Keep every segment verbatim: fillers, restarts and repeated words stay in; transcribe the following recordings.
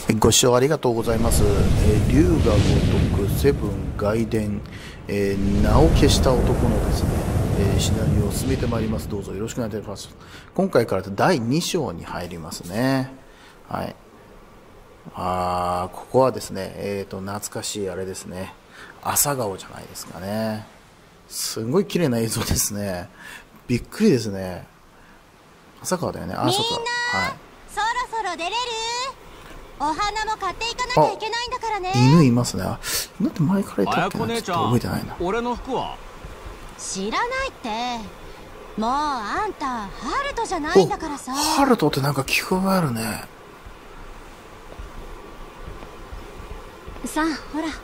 ご視聴ありがとうございます。えー、龍が如くセブン外伝、えー、名を消した男のですね、えー、シナリオを進めてまいります。どうぞよろしくお願いいたします。今回からだいに章に入りますね。はい。あー、ここはですね、えーと、懐かしいあれですね。朝顔じゃないですかね。すごい綺麗な映像ですね。びっくりですね。朝顔だよね。あ、そうか。はい。 そろそろ出れる？お花も買っていかなきゃいけないんだからね。 犬いますね。だって前から言ったっけな、ちょっと覚えてないな。 俺の服は知らないって。もうあんたハルトじゃないんだからさ。 ハルトってなんか聞こえあるね。 さあほら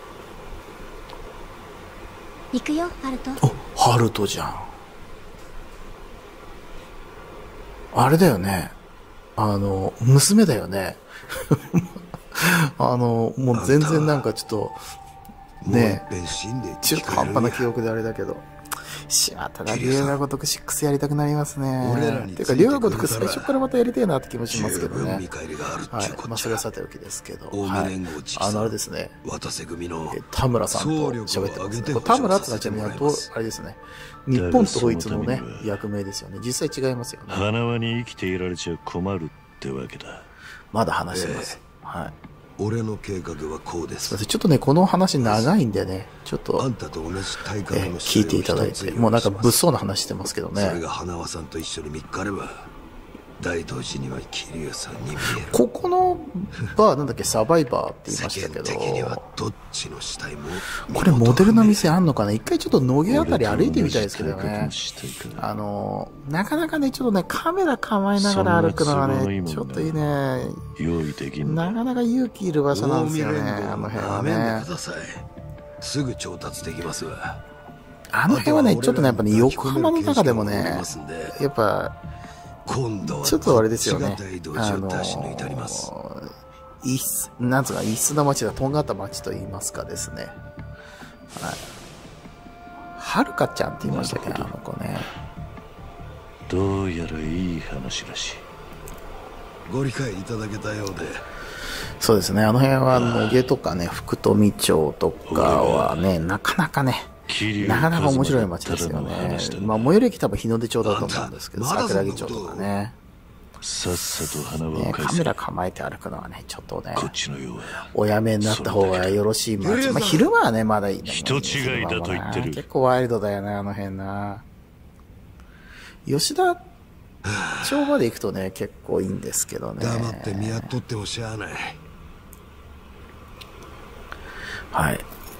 行くよハルト。 お、ハルトじゃん。あれだよね、あの娘だよね。あのもう全然なんかちょっとねえ、中途半端な記憶であれだけど、しまったな、龍が如くろくやりたくなりますね。ていうか龍が如く最初からまたやりたいなって気もしますけどね。はい、まあそれはさておきですけど、はい、あのあれですね、田村さんと喋ってますね。田村ってのはちなみにあれですね、日本統一のね役名ですよね。実際違いますよね。 花輪に生きていられちゃ困るってわけだ。 まだ話してます。はい。 俺の計画はこうです。 ちょっとね、この話長いんでね、ちょっと、あんたと同じ体格の聞いていただいて、もうなんか物騒な話してますけどね。 それが花輪さんと一緒に見っかれば、大東寺には桐生さんに見える。 ここのバー、なんだっけ、サバイバーって言いましたけど、 どっちの死体もこれモデルの店あんのかな。一回ちょっと野毛あたり歩いてみたいですけどね。あの、なかなかね、ちょっとね、カメラ構えながら歩くのがね、ちょっといいね。なかなか勇気いる場所なんですよね、あの辺はね。 すぐ調達できますわ。 あの辺はね、ちょっとね、やっぱね、横浜の中でもね、やっぱ、ちょっとあれですよね。あのー、いす、なんつうか、異質な街だ、とんがった街と言いますかですね。はい。はるかちゃんって言いましたっけ、あの子ね。 どうやらいい話らしい。 ご理解いただけたようで。 そうですね、あの辺は野毛とかね、福富町とかはね、なかなかね、なかなか面白い街ですよね。まあ、最寄り駅多分日の出町だと思うんですけど、桜木町とかね。 さっさと花輪をカメラ構えて歩くのはね、ちょっとね、おやめになった方がよろしい街。まあ、昼間はね、まだいい。 人違いだと言ってる。 結構ワイルドだよね、あの辺な。吉田町まで行くとね、結構いいんですけどね。 黙って見やっとってもしゃあない。 はい。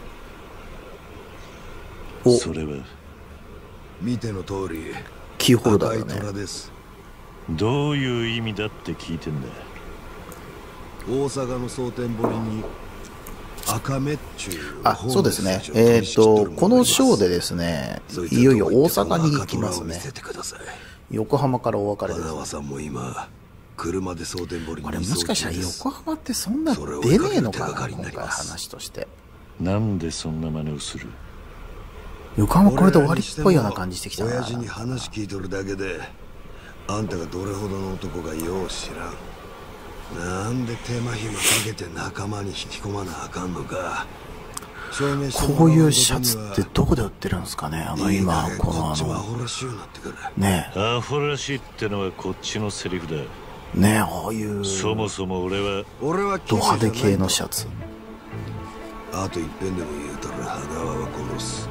お、それは見ての通りキーホルダーだね。 どういう意味だって聞いてんだ。 大阪の蒼天堀に赤目っちゅう。 あ、そうですね。えっとこのショーでですね、いよいよ大阪に行きますね。横浜からお別れです。 花輪さんも今車で蒼天堀に。 あれもしかしたら横浜ってそんな出ねえのかな、今回話として。 なんでそんな真似をする。 横浜これで終わりっぽいような感じしてきたな。 親父に話聞いとるだけで、あんたがどれほどの男かよう知らん。なんで手間暇かけて仲間に引き込まなあかんのか。 こういうシャツってどこで売ってるんですかね。あの今このあのねえ、 アホらしいってのはこっちのセリフだねえ。ああいうそもそも俺はド派手系のシャツ。 あと一遍でも言うたら花輪は殺す。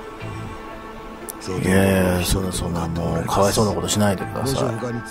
いやいや、そんなそんなもうかわいそうなことしないでください。これやっぱ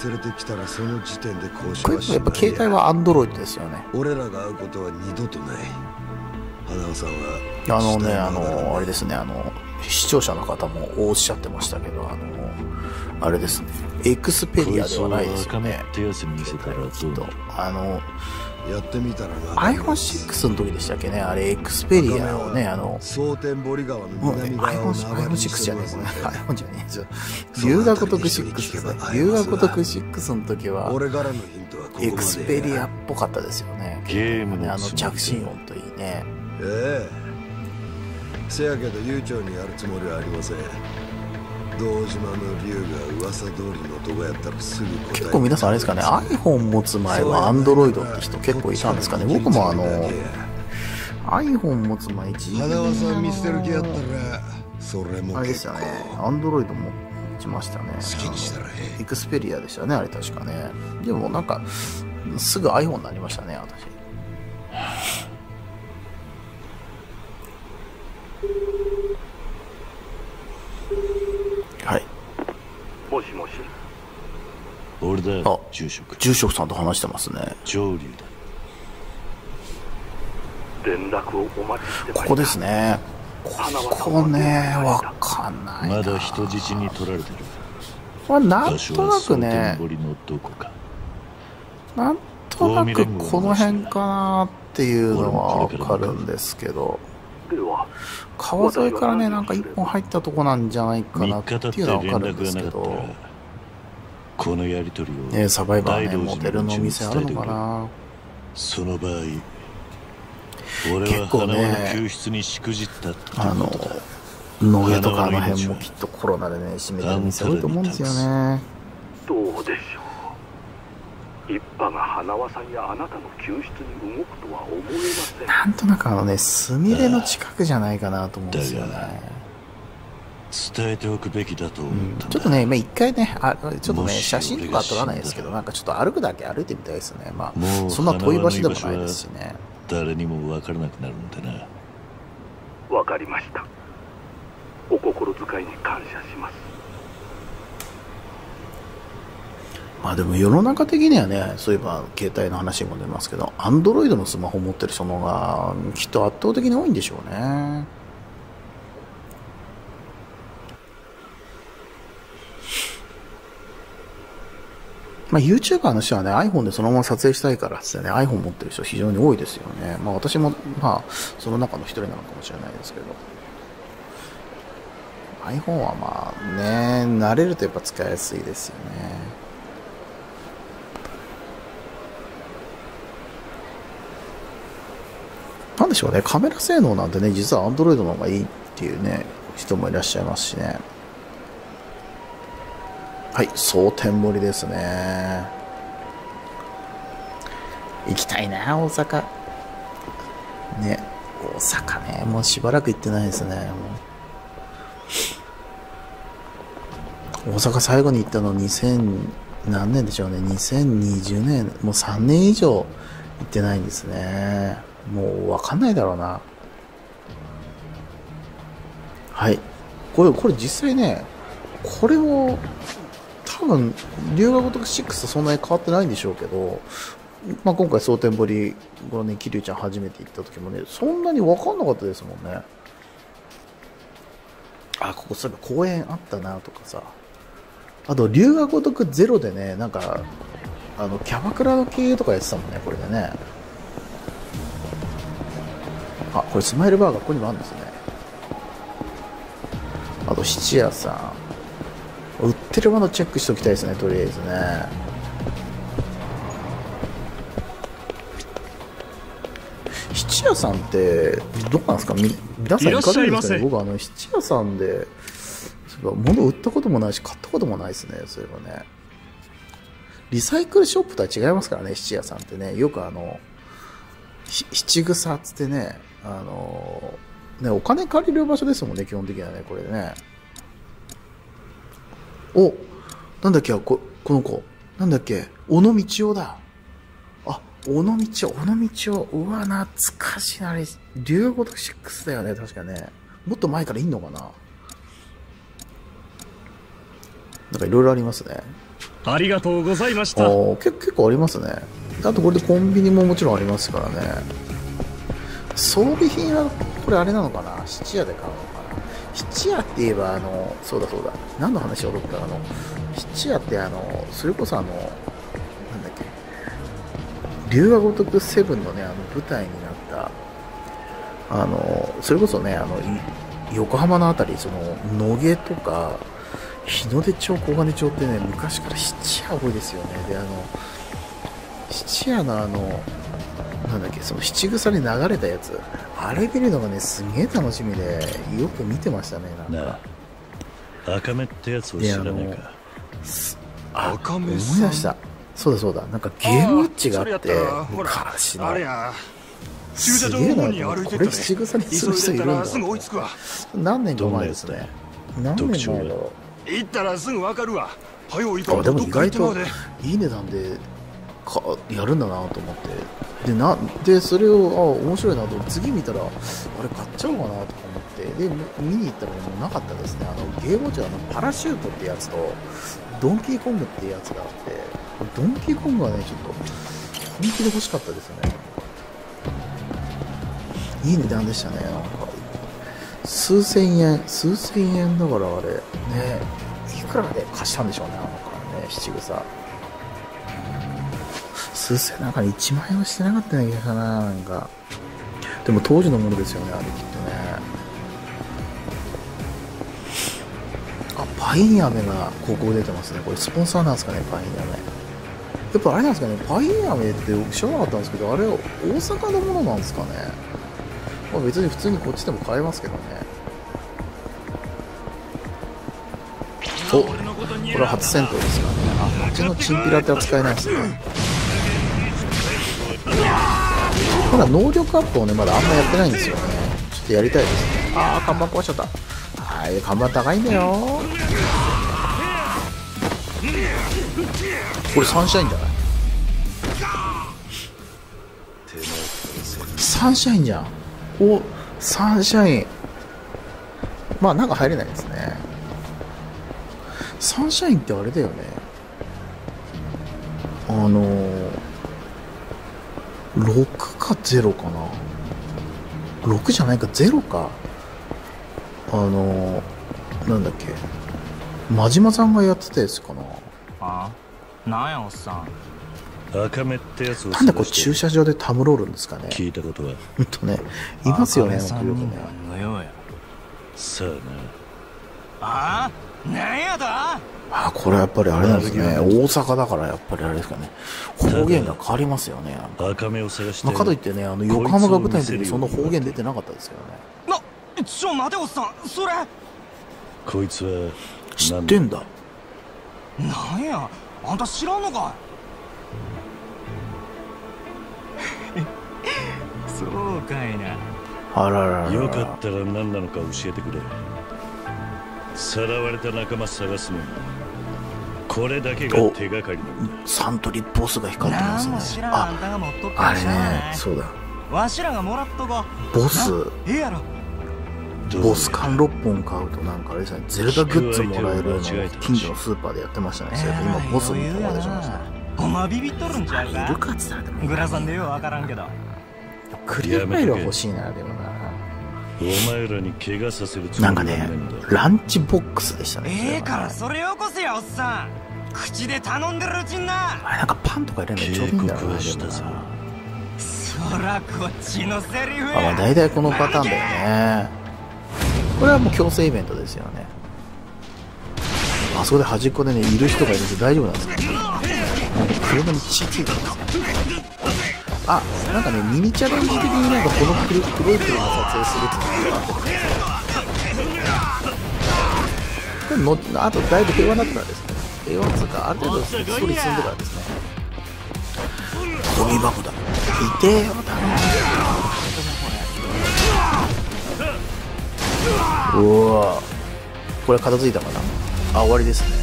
携帯はアンドロイドですよね。 俺らが会うことは二度とない。花輪さんはあのね、あのあれですね、あの視聴者の方もおっしゃってましたけど、あのあれですね、エクスペリアではないですよね。きっとあのやってみたらアイフォンシックス の時でしたっけね、あれエクスペリアをね、あの蒼天堀川の南側を アイフォンシックス じゃねえ、これ iPhone じゃねえ、龍が如くろくですね。龍が如くろくの時はエクスペリアっぽかったですよね。 ゲームのあの着信音といいね。 ええ、せやけど悠長にやるつもりはありません。 堂島の竜が噂通りの男やったらすぐ答え。 結構皆さんあれですかね、 iPhone 持つ前は Android って人結構いたんですかね。僕もあの iPhone 持つ前一時花輪さん見捨てる気やったらそれもあれでしたね、Android 持ちましたね。 好きにしたらええ。 エクスペリアでしたね、あれ確かね。でもなんかすぐ iPhone になりましたね、私。はい。 もしもし。 俺だあ、 住職。 住職さんと話してますね。 上流だ。 連絡をお待ちしてました。 ここですね。ここね、わかんないな。 まだ人質に取られてる。 まあ、なん場所となくは蒼天ね、 堀のどこか。 なんとなくこの辺かなっていうのはわかるんですけど、 では、 川沿いからね、なんか一本入ったとこなんじゃないかなみっか経ってっていうのはわかるん連絡ですけど、 がなかったらこのやり取りをね、サバイバーね、 大道寺モデルのお店あるのかな。 その場合俺は結構ね花輪の救出にしくじったってあのことだ。 野毛とかあの辺もきっとコロナでね、閉めてる店多いと思うんですよね。 どうでしょう。一派が花輪さんやあなたの救出に動くとは思えません。 なんとなくあのね、スミレの近くじゃないかなと思うんですよだがね。 伝えておくべきだと思うんったんだ。 ちょっとね、まあ、一回ね、あちょっとね、 もし写真とかは撮らないですけど、 俺がなんかちょっと歩くだけ歩いてみたいですね。まあ、 もうそんな遠い場所でもないですしね。 誰にも分からなくなるんだな。 わかりました。お心遣いに感謝します。 まあでも世の中的にはね、そういえば携帯の話も出ますけど、アンドロイドのスマホを持ってる人の方がきっと圧倒的に多いんでしょうね。まあ、YouTuber の人はね、iPhone でそのまま撮影したいからってね、iPhone 持ってる人非常に多いですよね。まあ私も、まあ、その中の一人なのかもしれないですけど。iPhone はまあね、慣れるとやっぱ使いやすいですよね。なんでしょうね、カメラ性能なんてね、実は Android の方がいいっていうね、人もいらっしゃいますしね。はい、蒼天堀ですね。行きたいな、大阪。ね、大阪ね、もうしばらく行ってないですね。もう大阪最後に行ったのにせん何年でしょうね、にせんにじゅうねん、もうさんねん以上行ってないんですね。もう分かんないだろうな。はい、これこれ実際ね、これを多分龍河如くろくとそんなに変わってないんでしょうけど、まあ、今回蒼天堀このね、桐生ちゃん初めて行った時もね、そんなに分かんなかったですもんね。あ、ここそういえば公園あったなとかさ、あと龍河如くゼロでね、なんかあのキャバクラの経営とかやってたもんね、これでね。あ、これスマイルバーガーここにもあるんですね。あと質屋さん、売ってるものチェックしておきたいですね、とりあえずね。質屋さんってどこなんですか、み皆さん行かれるんですかね。僕あの質屋さんで物売ったこともないし買ったこともないですね。そういえばね、リサイクルショップとは違いますからね、質屋さんってね。よくあの七草っつってね、あのね、お金借りる場所ですもんね、基本的にはね、これね。お、なんだっけ、ここの子なんだっけ、小野道夫だ。あ、小野道夫、小野道夫、うわ懐かしいな。あれ龍河如くろくだよね、確かね。もっと前からいんのかな。なんかいろいろありますね。 ありがとうございました。 お結結構ありますね。あとこれでコンビニももちろんありますからね。装備品はこれあれなのかな、質屋で買うのかな。質屋って言えばあのそうだそうだ、何の話をろったら、あの質屋ってあのそれこそあのなんだっけ、龍河如くセブンのね、あの舞台になったあのそれこそね、あの横浜のあたり、その野毛とか日の出町、小金町ってね、昔から質屋多いですよね。で、あの質屋のあのなんだっけ、その七草に流れたやつ、あれ見るのがね、すげえ楽しみでよく見てましたね。なんか赤目ってやつを知らないか。 あ、思い出した。そうだそうだ、なんかゲームウォッチがあって昔の。すげえな、これ仕草にする人いるんだ。何年か前ですね。何年前だろう。 行ったらすぐわかるわ。 あ、でも意外といい値段でかやるんだなと思って、でなでそれをあ面白いなと思って次見たらあれ買っちゃおうかなと思ってで見に行ったらもうなかったですね。あのゲームウォッチはあのパラシュートってやつとドンキーコングっていうやつがあって、ドンキーコングはねちょっと本気で欲しかったですよね。いい値段でしたね。なんか数千円数千円だからあれね、いくらで貸したんでしょうね、あのからね、七草数千なんかいちまん円はしてなかったような気がしたな。なんかでも当時のものですよね、あれきっとね。あ、パイン飴が広告出てますね。これスポンサーなんですかね、パイン飴。やっぱあれなんですかね、パイン飴って知らなかったんですけど、あれ大阪のものなんですかね。まあ、別に普通にこっちでも買えますけどね。お、これは初戦闘ですからね。あ、こっちのチンピラっては使えないですね。まだ能力アップをねまだあんまやってないんですよね。ちょっとやりたいですね。ああ、看板壊しちゃった。はい、看板高いんだよ。これサンシャインじゃない？サンシャインじゃん。お、サンシャイン。まあ中入れないですね。サンシャインってあれだよね、あのー、ろくかゼロかな。ろくじゃないかゼロか。あのー、なんだっけ、真島さんがやってたやつかな。 あ、なんやおっさん。 赤目ってやつをなんでこう駐車場でたむろるんですかね。 聞いたことはほんとね、いますよね、よくね。 さあな。 ああ、なんやだ。 あ、これやっぱりあれなんですね。大阪だからやっぱりあれですかね。方言が変わりますよね。 赤目を探して。 まあ、かといってね、あの横浜が舞台の時にその方言出てなかったですけどね。 な、ちょ待ておっさん、それ。 こいつは知ってんだ。 なんや、あんた知らんのかい。そうかいな。 あららら。 よかったら何なのか教えてくれ。さらわれた仲間探すのにこれだけが手がかりなんだ。 サントリーボスが光ってますね。あ、あれね、そうだ。 わしらがもらっとこ。 ボス。 ええやろ。 ボス缶ろっぽん買うとなんかあれですね、ゼルダグッズもらえるのを近所のスーパーでやってましたね。それで今ボスもここまでしましたね。 お前ビビっとるんちゃうか。 いるかっつったらでもグラさんでようわからんけど。 クリアファイルは欲しいな。でもな、 お前らに怪我させるつなんかね、ランチボックスでしたね。 ええからそれよこせやおっさん。口で頼んでるうちにな。 あれなんかパンとか入れるのちょうどいいんだろうな。 そらこっちのセリフや。 あ、まあ大体このパターンだよね。これはもう強制イベントですよね。あそこで端っこでねいる人がいるんで大丈夫なんですかね。車に血ついてますね。あ、なんかねミニチャレンジ的になんかこの黒い車撮影するっていうのがあってね。のあとだいぶ平和だったらですね。平和っていうかある程度ストーリー進んでからですね。ゴミ箱だ。いてえよだな。うわ、これ片付いたかな。あ、終わりですね。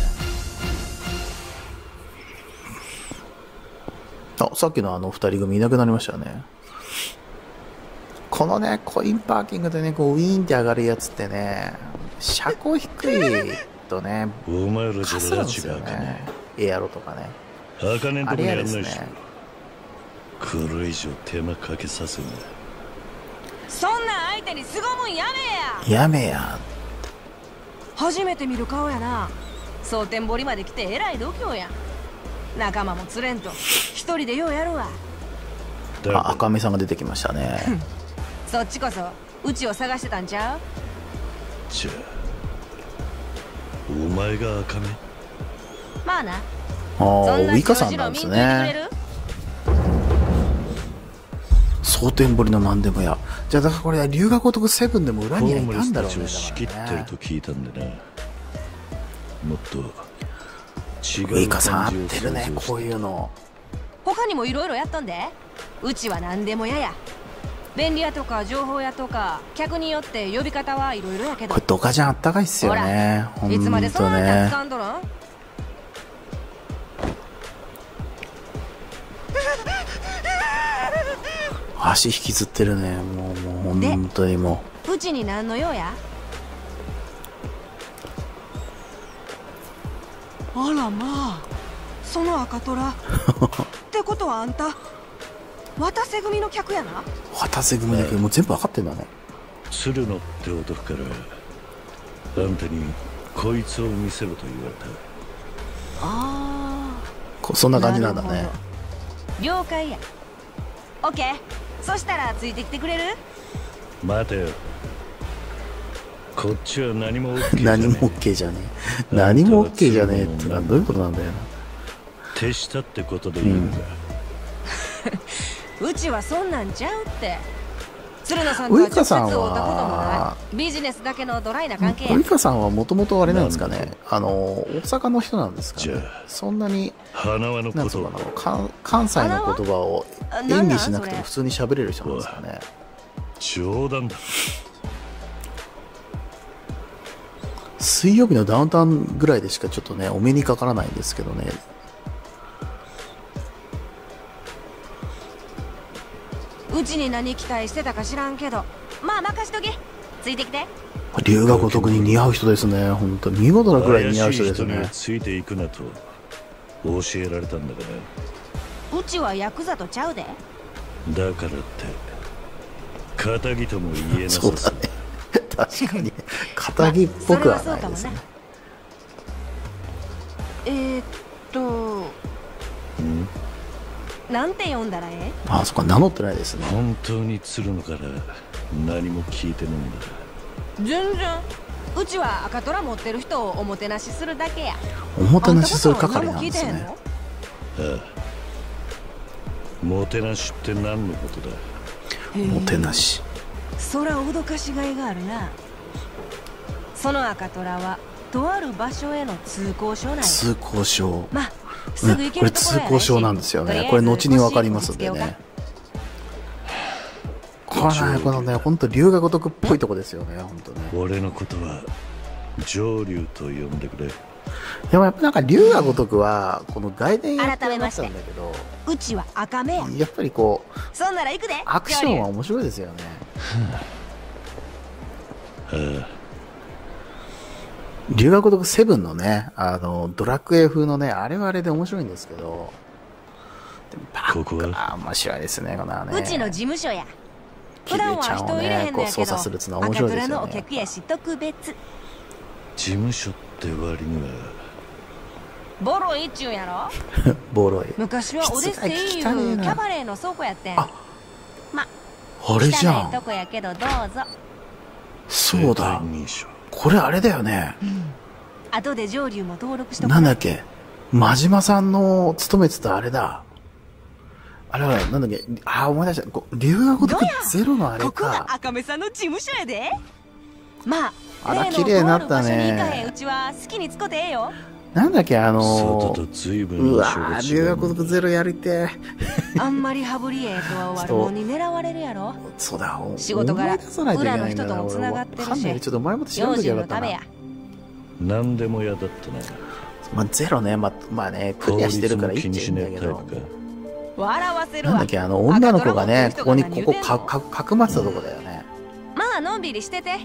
あ、さっきのあの二人組いなくなりましたね。このねコインパーキングでねこうウィーンって上がるやつってね、車高低いとねお前らじゃかするんですよね。エアロとかね。あれやですね。 これ以上手間かけさせんな。 そんな相手に凄むんやめややめや。 初めて見る顔やな。蒼天堀まで来てえらい度胸や。仲間もつれんと一人でようやるわ。 あ、赤目さんが出てきましたね。 そっちこそうちを探してたんちゃう。 じゃあお前が赤目。 まあな。 ああ、ウイカさんなんですね。蒼天堀の何でもや。じゃあだからこれ龍河如くセブンでも裏にはいたんだろうね。 仕切ってると聞いたんでな。 もっと違ウイうカさん合っ感じをてるね想像してこういうの。 他にもいろいろやっとんで。うちは何でもやや。便利屋とか情報屋とか客によって呼び方はいろいろやけど。 これドカジャンあったかいっすよね。ほんといつまでそんなねたく。かんどるん。 足引きずってるね。もうもう本当にもうちに何の用や。あらまあ、その赤虎ってことはあんた渡瀬組の客やな。 う渡瀬組だけどもう全部わかってんだね。 鶴野って男からあんたにこいつを見せろと言われた。 あこそんな感じなんだね。 了解や。オッケー。そしたらついてきてくれる。 待てよ、こっちは何も OK じゃねえ。 何も OK じゃねえ。何も OK じゃねえってのはどういうことなんだよな。 手下ってことでいいんだ。 うちはそんなんちゃうって。鶴野さんとは直接会ったこともない。ビジネスだけのドライな関係や。 ウイカさんはもともとあれなんですかね。あの大阪の人なんですかね。そんなに花輪のなんつうのかな、関関西の言葉を演技しなくても普通に喋れる人なんですかね。 冗談だ。 水曜日のダウンタウンぐらいでしかちょっとねお目にかからないんですけどね。 うちに何期待してたか知らんけど、まあ任しとけ。ついてきて。 龍が如くに似合う人ですね。本当見事なくらい似合う人ですね。 怪しい人にはついていくなと教えられたんだから。うちはヤクザとちゃうで。 だからって仇とも言えなさそうだね。確かに仇っぽくはないですね。 えー、っとんなんて呼んだらええ。 ああ、そっか、名乗ってないですね。 本当に鶴野から何も聞いてないんだ。 全然。うちは赤虎持ってる人をおもてなしするだけや。 おもてなしする係なんですね。 ああ、もてなしって何のことだ。 もてなし。 そら脅かしがいがあるな。その赤虎はとある場所への通行証なんや。 通行証。 まあすぐ行けるところやね。これ通行証なんですよね。これ後にわかりますんでね。これね、このね、本当龍が如くっぽいとこですよね、本当ね。 俺のことは上流と呼んでくれ。 でもやっぱなんか龍が如くはこの外伝やってましたんだけど、 うちは赤目や。 やっぱりこうそんなら行くで。 アクションは面白いですよね。龍が如くセブンのね、あのドラクエ風のね、あれはあれで面白いんですけど、でもここは面白いですね、このね。 うちの事務所や。普段は人入れへんのやけど、赤虎のお客やし特別。 事務所って割にはボロいっちゅうんやろ。 ボロい。 昔はオデッセイいうキャバレーの倉庫やってん。 あ、 ま、 あれじゃん。 汚いとこやけどどうぞ。 そうだ。これあれだよね。 うん、後で上流も登録しとく。 なんだっけ、真島さんの勤めてたあれだ。あれはなんだっけ、あ、思い出した。龍が如くゼロのあれか。 ここが赤目さんの事務所やで。まあ、 あら綺麗になったね。 うちは好きに使ってええよ。 なんだっけ、あのー、 うわー、龍が如くゼロやりてー。あんまり羽振りええとは悪者に狙われるやろ。 そうだ、 仕事柄裏の人ともつながってるし、 ちょっと前もって調べてやがったな。 何でも嫌だったな。 まあゼロね、まあ、まあね、クリアしてるからいいっちゃいいんだけど。 笑わせるわ。 なんだっけ、あの女の子がね、ここにここかかかくまってたとこだよね。 まあのんびりしてて。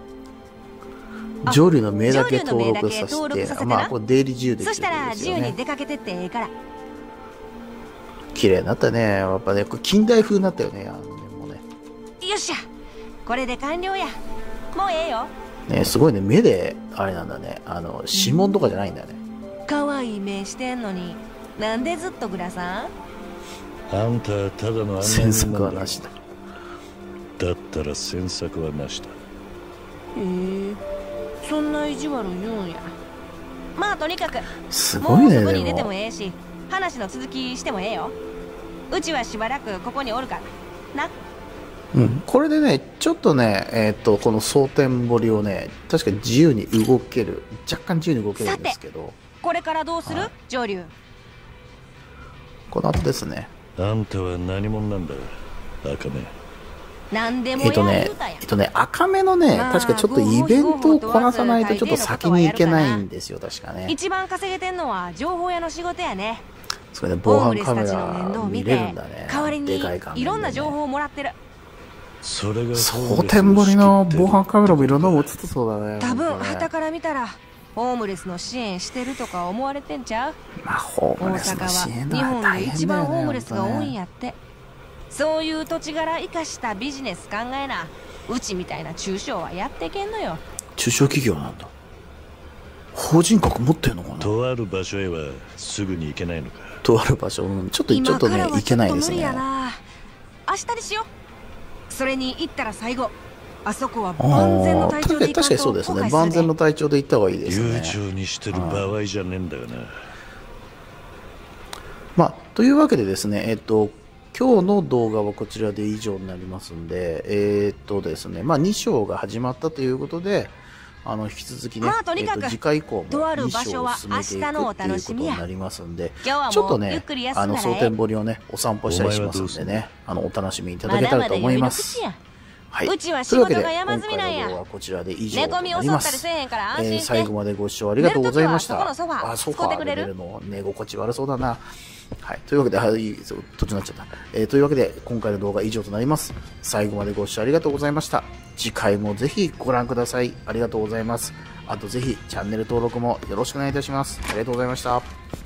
上流の名だけ登録させて、まあこれ出入り自由できるんですよね。 そしたら自由に出かけてってええから。 綺麗になったね。やっぱね、これ近代風になったよね。あのね、もうね。 よっしゃ、これで完了や。もうええよ。 ね、すごいね、目であれなんだね。あの指紋とかじゃないんだね。 可愛い目してんのに、なんでずっとグラさん？ あんたはただの詮索はなしだ。 だったら詮索はなしだ。 へえ、そんな意地悪言うんや。まあとにかくすごいね。 もう外に出てもええし、話の続きしてもええよ。うちはしばらくここにおるからな。 うん、これでね、ちょっとね、えっと、この蒼天堀をね、確か自由に動ける、若干自由に動けるんですけど。 これからどうする、上流。 この後ですね。 あんたは何者なんだ、赤目。 何でもえっとね、えっとね、赤目のね、確かちょっとイベントをこなさないとちょっと先に行けないんですよ、確かね。 一番稼げてんのは情報屋の仕事やね。 それね、防犯カメラ見れるんだね。 代わりにいろんな情報をもらってる。 それが蒼天堀の防犯カメラもいろんなの映ってそうだね。 多分旗から見たらホームレスの支援してるとか思われてんちゃう。 まあ、ホームレスの支援は大変だよね。 大阪は日本で一番ホームレスが多いんやって。そういう土地柄生かしたビジネス考えな、うちみたいな中小はやってけんのよ。 中小企業なんだ。法人格持ってんのかな。 とある場所へはすぐに行けないのか。 とある場所、ちょっとちょっとね行けないですね。 明日にしよう。それに行ったら最後、あそこは万全の体調で行かんと後悔するね。 確かにそうですね。万全の体調で行った方がいいですね。 悠長にしてる場合じゃねえんだよな。 まあというわけでですね、えっと今日の動画はこちらで以上になりますんで、えー、っとですね、まあに章が始まったということで、あの引き続きね、 まあ、とにかくえー、と次回以降もに章を進めていくっていうことになりますんで、ちょっとね、あの蒼天堀をねお散歩したりしますんでね、あのお楽しみいただけたらと思います。はい、というわけで今回の動画はこちらで以上となります。えー、最後までご視聴ありがとうございました。あ、ソファーで寝るの寝心地悪そうだな。はい、というわけで、はい、途中になっちゃった。えー、というわけで今回の動画は以上となります。最後までご視聴ありがとうございました。次回もぜひご覧ください。ありがとうございます。あとぜひチャンネル登録もよろしくお願いいたします。ありがとうございました。